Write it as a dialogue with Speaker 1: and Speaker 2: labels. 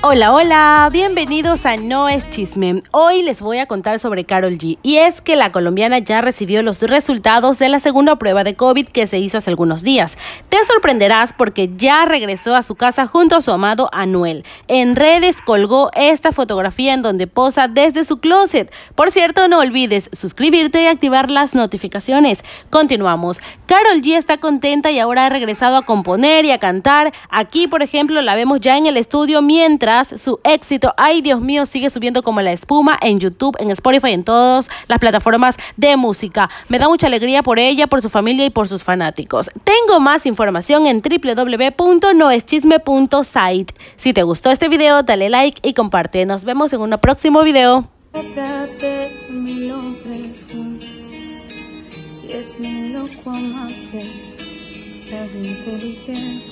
Speaker 1: Hola, hola, bienvenidos a No es Chisme. Hoy les voy a contar sobre Karol G. Y es que la colombiana ya recibió los resultados de la segunda prueba de COVID que se hizo hace algunos días. Te sorprenderás porque ya regresó a su casa junto a su amado Anuel. En redes colgó esta fotografía en donde posa desde su closet. Por cierto, no olvides suscribirte y activar las notificaciones. Continuamos. Karol G está contenta y ahora ha regresado a componer y a cantar. Aquí, por ejemplo, la vemos ya en el estudio mientras su éxito, ay Dios mío, sigue subiendo como la espuma en YouTube, en Spotify, en todas las plataformas de música. Me da mucha alegría por ella, por su familia y por sus fanáticos. Tengo más información en www.noeschisme.site. Si te gustó este video, dale like y comparte. Nos vemos en un próximo video.
Speaker 2: Es mi loco amante, sabe inteligente.